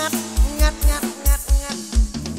งัดงัดงัดงัดงัด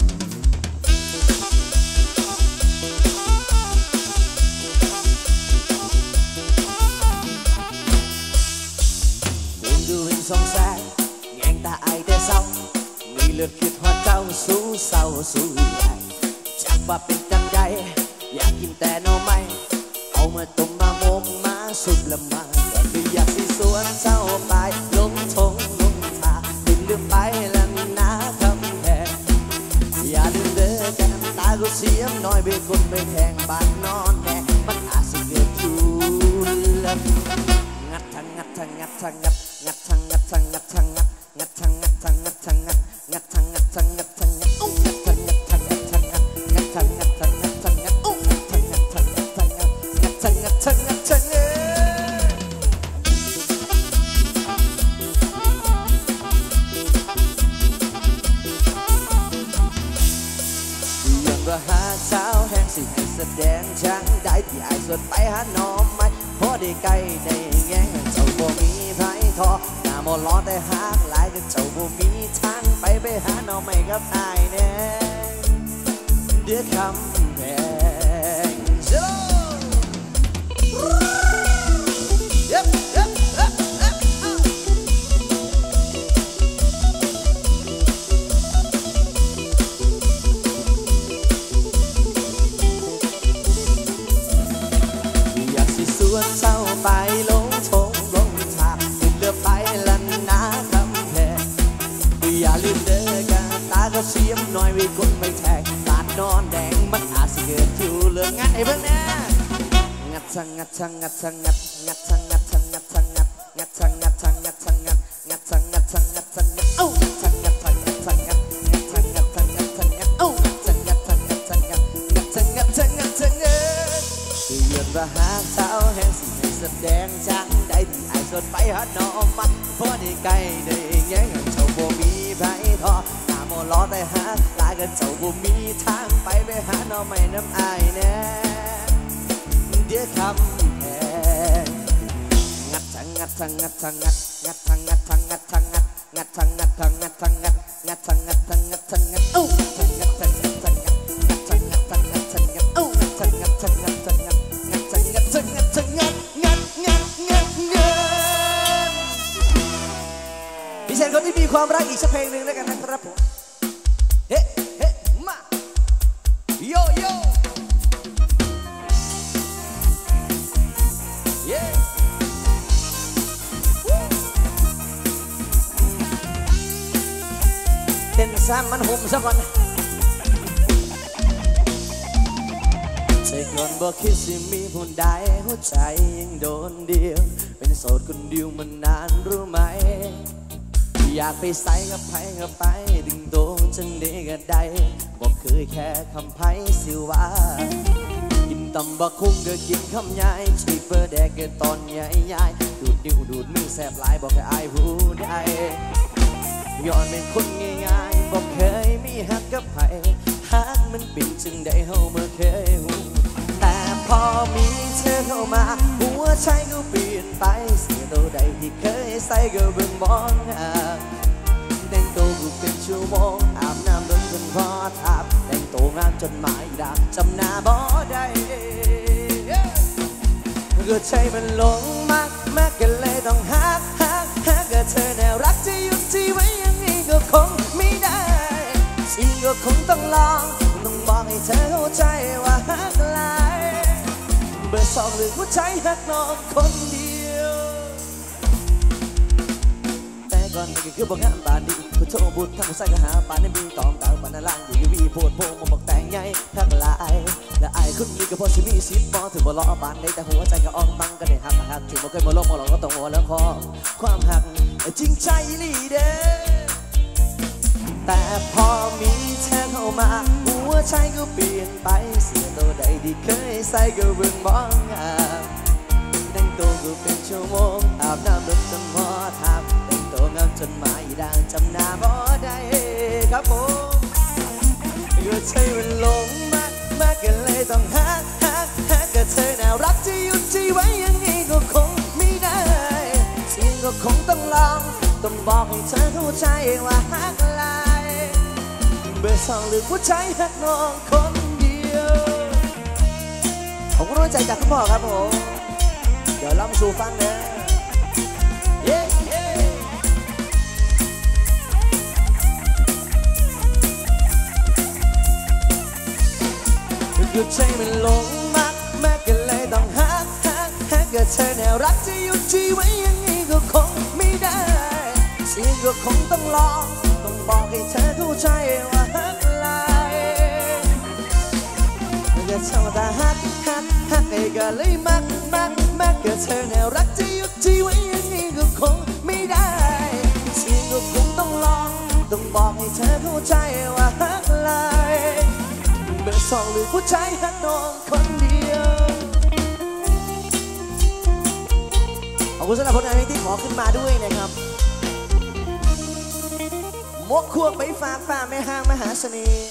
ดูเป็นสองแสงแงงตาไอแต่เศร้ามีเลือดคิดหัวเจ้าสู้เศร้าสู้ใหญ่จากว่าเป็นจังใดอยากกินแต่นอไม่เอามาต้มมาโมงมาสุกละมาก็คืออยากสิสวนเศร้าไปลงทงลงทาถึงลืมไปแล้วนะคำแพงอย่าลืมเด้อแก้มตาก็เสียมน้อยไปคนไปแทงบ้านนอนแน่มันอาจสิเกิดอยู่ละงัดทางงัดทางงัดทางงัดงัดทางงัดทางงัดทางงัดงัดทางงัดทางงัดทางงัดงัดทางงัดทางงัดทางงัดอุ้งงัดทางงัดทางงัดทางงัดงัดทางงัดทางงัดทางงัดอุ้งงัดทางงัดทางงัดทางงัดงัดทางงัดทางงัดทางงัดยังว่าหาเช้าแห้งสิให้แสดงช่างได้ที่ไอ้ส่วนไปหาหน่อไม้พอได้ไกลได้แง่เจ้าบ่มีไผทอหน้าบ่ล้อแต่หากหลายก็เจ้าบ่มีทางไปหาหน่อไม้กับอ้ายแน่เดือดคำแพงเศร้าไปลงทงลงทางขึ้นเรือไปลันนาคำแพงอย่าลืมเด้อกันตาก็เสียมน้อยวิคนไม่แทงบาดนอนแดงมันอาจสิเกิดอยู่เรื่องงัดไอ้เบิ่งแน่งัดทางงัดทางงัดทางงัดงัดทางงัดทางงัดทางงัดงัดทางงัดทางงัดทางงัดงัดทางงัดทางงัดทางงัดเอ้างัดทางงัดทางงัดทางงัดงัดทางงัดทางงัดทางงัดเอ้างัดทางงัดทางงัดทางงัดงัดทางงัดทางงัดทางงัดเยือนว่าหาเช้าแห้งสิแสดงจังได้ที่ไอ้ส่วนไปหาหน่อมันพอได้ไกลได้แง่เจ้าบ่มีไผทอหน้าบ่ล้อแต่หาหลายกันเจ้าบ่มีทางไปหาหน่อไม่น้ำอ้ายแน่เดี๋ยวคำแพงงัดทางงัดทางงัดทางงัดงัดทางงัดทางงัดทางงัดงัดทางงัดทางงัดทางงัดงัดทางงัดทางงัดทางงัดเอ้าทางงัดทางงัดทางงัดงัดทางงัดทางงัดทางงัดเอ้างัดทางงัดทางงัดทางงัดงัดทางงัดทางงัดทางงัดงัดงัดงัดงัดพี่เชนคนที่มีความรักอีกสักเพลงหนึ่งแล้วกันนะครับผมเฮ้เฮ้มาโยโย่เย้เต้นซ้ำมันหุ่มซะก่อนใจก่อนบอกคิดสิมีผู้ใดหัวใจยังโดนเดียวเป็นโสดคนเดียวมันนานรู้ไหมอยากไปใส่กับไผกับไปดึงโดนจังเดก็ได้บอกเคยแค่คำไผสิว่ากินตำบักคุ้งก็กินคำใหญ่ชีเปอร์แดกก็ตอนใหญ่ใหญ่ดูดนิ้วดูดมือแสบหลายบอกให้อายผู้ใดย้อนเป็นคนง่ายๆบอกเคยมีฮักกับไผฮักมันเป็นจึงได้เฮาเมื่อเคยหูแต่พอมีเธอเข้ามาหัวใจก็เปลี่ยนไปเสียตัวใดที่เคยใส่ก็เบิ่งมองแต่งตัวกูเป็นชั่วโมงอาบน้ำโดนจนพอทับแต่งตัวงามจนหมายดักจำหน้าบ่ได้ก็ใจมันหลงมากกันเลยต้องฮักก็เธอแนวรักจะหยุดที่ไว้ยังไงก็คงไม่ได้สิ่งก็คงต้องลองต้องบอกให้เธอเข้าใจว่าฮักหลายเบอร์สองหรือหัวใจฮักน้องคนเดียวแต่ก่อนมันก็คือบอกงามปานดีผู้โชว์บุญทำผู้ใส่ก็หาปานในมีตอมตาปานล่างอยู่อยู่วีโพดโพมาบอกแต่งไงฮักหลายและไอ้คนนี้ก็พอสิมีสิบบ่ถึงบ่ล้อปานได้แต่หัวใจก็อ่อนบังก็ได้ฮักถึงบ่เคยบ่ลงบ่หลอกก็ต้องหัวแล้วคอความฮักจริงใจลีเด้แต่พอมีเธอเข้ามาหัวใจก็เปลี่ยนไปเสียตัวใดที่เคยใส่ก็เบิ่งมองงามแต่งตัวก็เป็นชั่วโมงอาบน้ำโดนจนหมอทับแต่งตัวงามจนหมายด่างจำหน้าบ่ได้ครับผมก็ใจมันหลงมากกันเลยต้องฮักก็เธอน่ารักจะหยุดที่ไว้ยังไงก็คงไม่ได้สิ่งก็คงต้องลองต้องบอกให้เธอเข้าใจว่าฮักหลายเบอร์สองหรือผู้ชายฮักน้องคนเดียวผมก็รู้ใจจากคุณพ่อครับผมเดี๋ยวลองสู่ฟังนะเย้หยุดใจมันหลงมักแม้กันเลยต้องฮักเกิดเธอแนวรักจะหยุดชีไว้อย่างนี้ก็คงไม่ได้เสียงก็คงต้องลองต้องบอกให้เธอเข้าใจว่าฮักหลายเกิดเธอแต่ฮักให้ก็เลยมักเกิดเธอแนวรักจะหยุดชีไว้อย่างนี้ก็คงไม่ได้เสียงก็คงต้องลองต้องบอกให้เธอเข้าใจว่าฮักหลายเบอร์สองหรือผู้ชายฮักน้องคนเดียวขอบคุณสำหรับผลงานที่ขอขึ้นมาด้วยนะครับมกควงไปฝากฝ่าแม่ห้างมหาเสน่ห์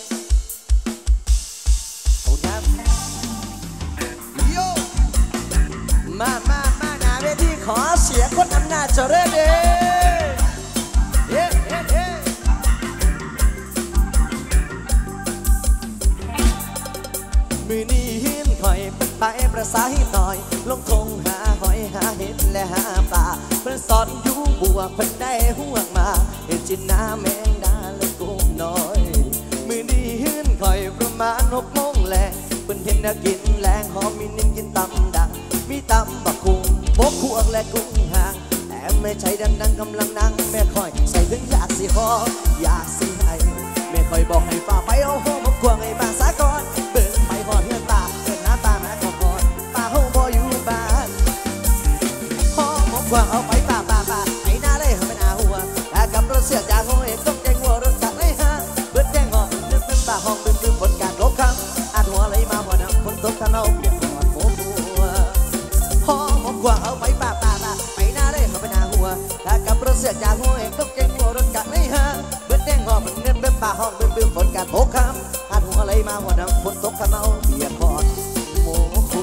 ขอบคุณครับโยมาหน้าเวทีขอเสียงคนอำนาจเจริญเด้มือนี้หินคอยเป็นไปประสาให้หน่อยลงทงหาหอยหาเห็ดและหาปลาเพื่อนสอนอยู่บัวเพื่อนได้ห่วงมาเห็ดจินน้ำแมงดาและกุ้งน้อยมือนี้หินคอยประมาณ6 โมงแลงเพื่อนเห็นน่ากินแรงหอมมีนิ่งกินตำดังมีตำบักคุ้งบกขวงและกุ้งหางแต่ไม่ใช่ดังกำลังนั่งแม่คอยใส่ถึงอยากสิขออยากสิให้แม่คอยบอกให้ฝ่าไปเอาห้องบกขวงให้บางสาก่อนเบิ่งไปหอดเงินตาเงินน้ำตาแม่ก็พอดป้าเฮาบ่อยู่บ้านห้องบกขวงเอาไปป้าไอ้หน้าเลยเขาเป็นอาหัวแต่กับรถเสียจากห้องเอกต้องแกงหัวรถกัดเลยฮะเบิดแกงหอมนึกเป็นป้าห้องเป็นผลการลบคำอาหัวเลยมาหัวน้ำฝนตกตะนาวเปียกหอดโผล่ห้องบกขวงเอาไปป้าไอ้หน้าเลยเขาเป็นอาหัวแต่กับรถเสียจากห้องเอกต้องแกงหัวรถกัดเลยฮะเบิดแกงหอมเงินเป็นป้าห้องเป็นผลการลบคำอาหัวเลยมาหัวน้ำฝนตกตะนาวเปียกหอดโผล่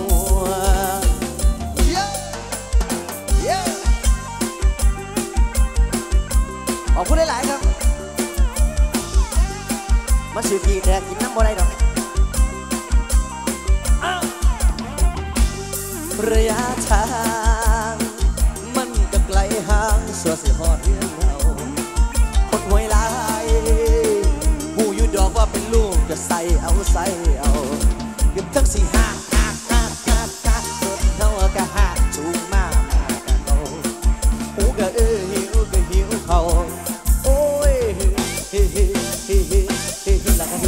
ขอบคุณหลายๆครับมาสืบพีแดกกินน้ำบ่ได้ดอกระยะทางมันก็ไกลห่างสัวสิหอดเรื่องเราคนห่วยหลายผู้อยู่ดอกว่าเป็นลูกจะใส่เอาเก็บทั้งสี่หักรถเท่าก็หักจูงมากกันโตหูก็หิวเขาโอ้ยแล้วก็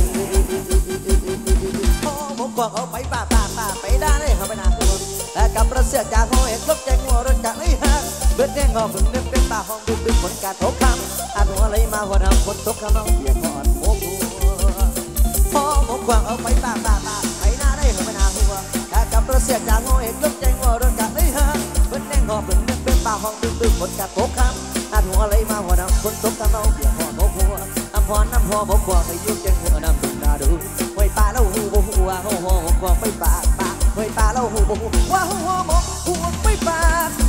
พ่อผมกวางเอาไปป้าไปได้เลยเขาไปนาตัวแต่กับรถเสียจากห้องเอกลบแจงหัวรถจากเลยฮะเบิดแดงงอเพิ่งนึกเป็นป้าห้องดึงผลการตกคำอาหัวอะไรมาหัวน้ำฝนตกข้างนอกเปียกหอดโอ้โหพ่อผมกวางเอาไปป้าไปหน้าได้เขาไปนาหัวแต่กับรถเสียจากห้องเอกลบแจงหัวรถจากเลยฮะเบิดแดงงอเพิ่งนึกเป็นป้าห้องดึงผลการตกคำอาหัวอะไรมาหัวน้ำฝนตกข้างนอกเปียกหอดโอ้โหน้ำพอบอกกวางไปยุ่งแจงหัวน้ำดึงตาดูไว้ป้าแล้วหูบ่หัวกวางไปป้าไว้ป้าแล้วหูบ่หัวหมกหัวไปป้า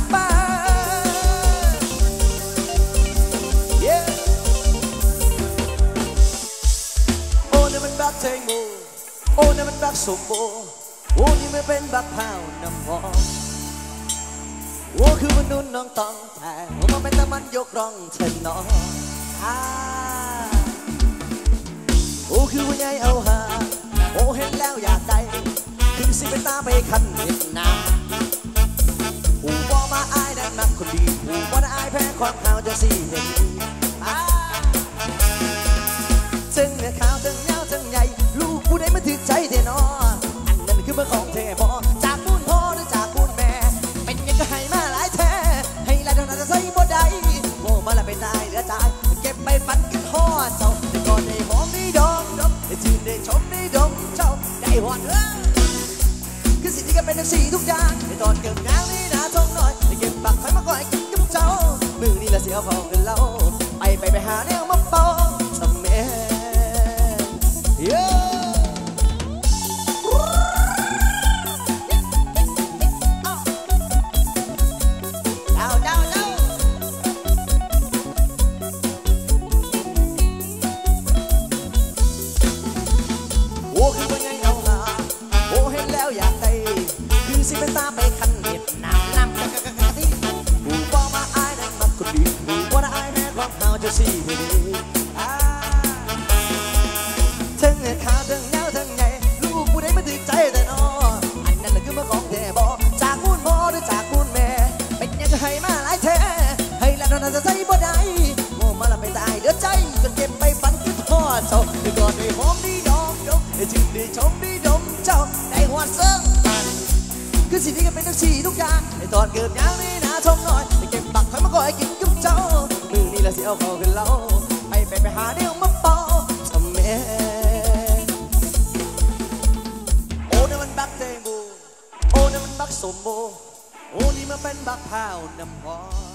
โอ้นี่มันบักเทงโมโอ้นี่มันบักสมโบโอ้นี่ไม่เป็นบักพาวน้ำหอมโอ้คือมันนุ่นน้องต้องแต่โอ้มันเป็นแต่มันยกร้องเช่นน้องโอ้คือวันใหญ่เอาหาโอ้เห็นแล้วอยากได้คือสิเป็นตาไปขันเห็ดน้ำหูบ่มาอายนั่นนักคนดีหูบ่ได้อายแพ้ความข่าวจะสิเห็นจึงเนี่ยขาวจึงยาวจึงใหญ่ลูกผู้ใดมาถึงใจเทนออันนั้นคือเมื่อของเทบอจากบุญพ่อหรือจากบุญแม่เป็นยังก็ให้มาหลายแท้ให้หลายเท่านั้นจะใส่บ่ได้โง่มาละไปตายเหลือตายเก็บไปฝันกันห่อเจ้าแต่ก่อนได้หอมได้ดมได้ชื่นได้ชมได้ดมเจ้าได้หวนคือสิ่งที่ก็เป็นทั้งสี่ทุกอย่างในตอนเกิดงานนี่นะท้องน้อยได้เก็บปักไฟมาก่อนกินกับเจ้ามือนี่ละเสียของเงินเราจะสี่ไปดีทั้งขาวทั้งยาวทั้งใหญ่ลูกผู้ใดมาถึงใจแต่นออันนั้นแหละคือมาของแท้บอจากมูลพ่อหรือจากมูลแม่เป็นยังให้มาหลายแท้ให้แล้วน่าจะใส่บ่ได้โง่มาละไปตายเดือดใจจนเก็บไปฝันคิดทอดเจ้าได้กอดได้หอมได้ดอกดมได้จิบได้ชมได้ดมเจ้าได้หัวเซิงคือสิ่งที่กันเป็นทั้งสี่ทุกอย่างได้ตอนเกิดยางนี่นาชมหน่อยได้เก็บปักคอยมาก่อยกินกับเจ้ามือนี่ละเสียวเขาขึ้นเล่าไปหาเดี๋ยวมาเป่าทำแม่โอ้นี่มันบักเตงบูโอ้นี่มันบักสมบูโอ้นี่มันเป็นบักพร้าวน้ำหอม